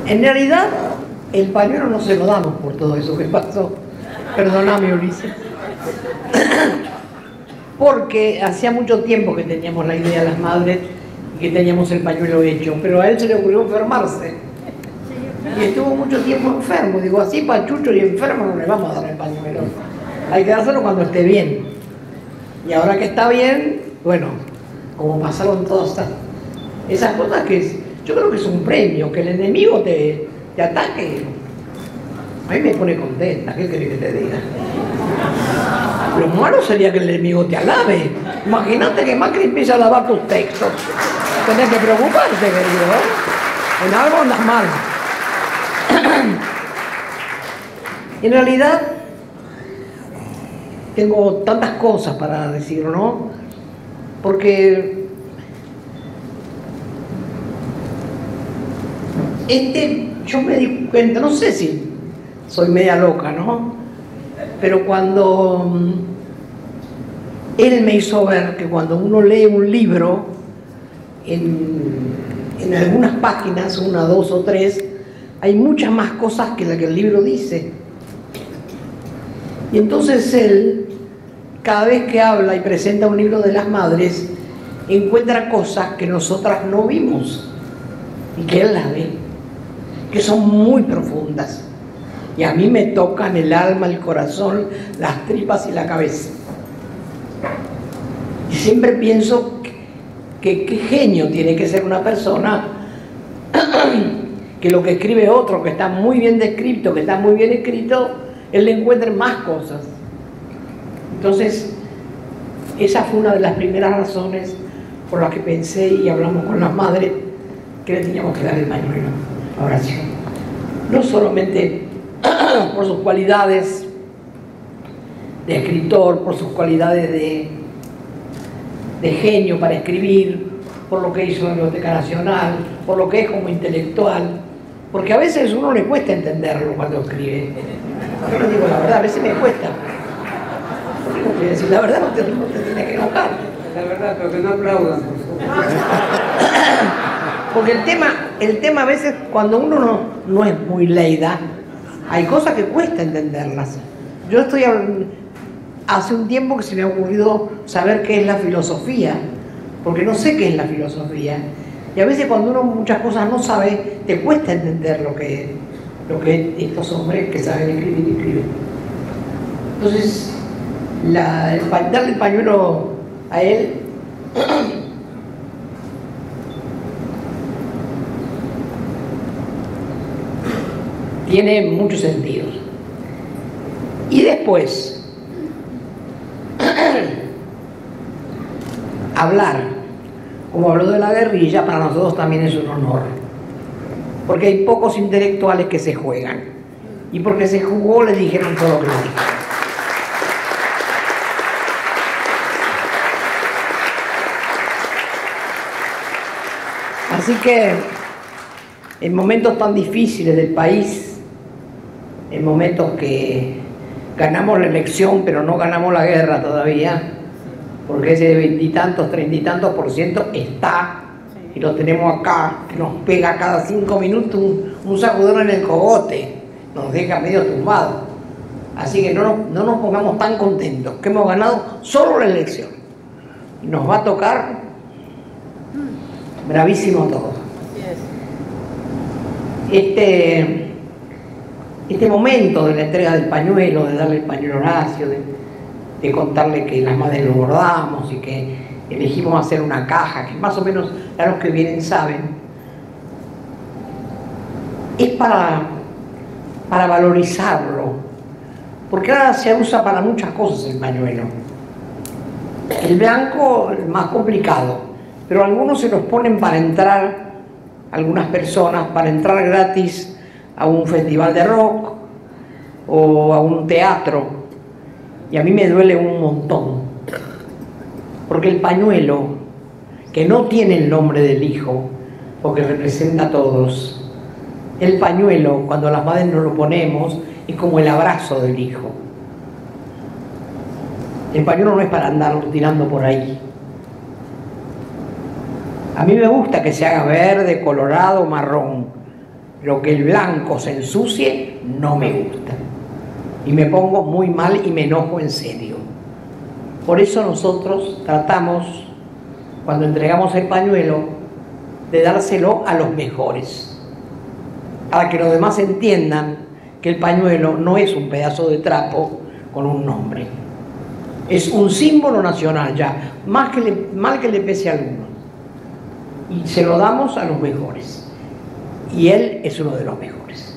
En realidad, el pañuelo no se lo damos por todo eso que pasó. Perdóname, Ulises. Porque hacía mucho tiempo que teníamos la idea las madres y que teníamos el pañuelo hecho, pero a él se le ocurrió enfermarse. Y estuvo mucho tiempo enfermo. Digo, así pachucho y enfermo no le vamos a dar el pañuelo. Hay que dárselo cuando esté bien. Y ahora que está bien, bueno, como pasaron todas esas cosas que yo creo que es un premio, que el enemigo te ataque. A mí me pone contenta, ¿qué querés que te diga? Lo malo sería que el enemigo te alabe. Imagínate que Macri empieza a alabar tus textos. Tenés que preocuparte, querido, ¿eh? En algo andas mal. En realidad, tengo tantas cosas para decir, ¿no? Porque yo me di cuenta, no sé si soy media loca, ¿no? Pero cuando él me hizo ver que cuando uno lee un libro, en algunas páginas, una, dos o tres, hay muchas más cosas que la que el libro dice. Y entonces él, cada vez que habla y presenta un libro de las madres, encuentra cosas que nosotras no vimos y que él las ve, que son muy profundas. Y a mí me tocan el alma, el corazón, las tripas y la cabeza. Y siempre pienso que qué genio tiene que ser una persona que lo que escribe otro, que está muy bien descrito, que está muy bien escrito, él le encuentre más cosas. Entonces, esa fue una de las primeras razones por las que pensé y hablamos con las madres que le teníamos que dar el pañuelo a Horacio. No solamente por sus cualidades de escritor, por sus cualidades de genio para escribir, por lo que hizo en la Biblioteca Nacional, por lo que es como intelectual, porque a veces a uno le cuesta entenderlo cuando escribe. Yo le digo la verdad, a veces me cuesta. Porque decir la verdad no te tienes que enojar. La verdad, pero que no aplaudan, por favor. Porque el tema a veces, cuando uno no es muy leída, hay cosas que cuesta entenderlas. Yo hace un tiempo que se me ha ocurrido saber qué es la filosofía, porque no sé qué es la filosofía. Y a veces cuando uno muchas cosas no sabe, te cuesta entender lo que estos hombres que saben escribir. Entonces, darle el pañuelo a él tiene muchos sentidos. Y después, hablar, como habló de la guerrilla, para nosotros también es un honor. Porque hay pocos intelectuales que se juegan. Y porque se jugó, les dijeron todo lo que les dijeron. Así que, en momentos tan difíciles del país, en momentos que ganamos la elección, pero no ganamos la guerra todavía, porque ese 20 y tantos, 30 y tantos % está, y lo tenemos acá, que nos pega cada 5 minutos un sacudón en el cogote, nos deja medio tumbados. Así que no nos pongamos tan contentos, que hemos ganado solo la elección. Y nos va a tocar bravísimo todo. Este momento de la entrega del pañuelo, de darle el pañuelo a Horacio, de contarle que las madres lo bordamos y que elegimos hacer una caja, que más o menos ya los que vienen saben, es para valorizarlo, porque ahora se usa para muchas cosas el pañuelo. El blanco es más complicado, pero algunos se los ponen para entrar, algunas personas, para entrar gratis a un festival de rock o a un teatro, y a mí me duele un montón, porque el pañuelo, que no tiene el nombre del hijo, porque representa a todos, el pañuelo, cuando las madres nos lo ponemos, es como el abrazo del hijo. El pañuelo no es para andarlo tirando por ahí. A mí me gusta que se haga verde, colorado, marrón. pero que el blanco se ensucie no me gusta. Y me pongo muy mal y me enojo en serio. Por eso nosotros tratamos, cuando entregamos el pañuelo, de dárselo a los mejores, para que los demás entiendan que el pañuelo no es un pedazo de trapo con un nombre. Es un símbolo nacional ya, mal que le pese a alguno. Y se lo damos a los mejores. Y él es uno de los mejores.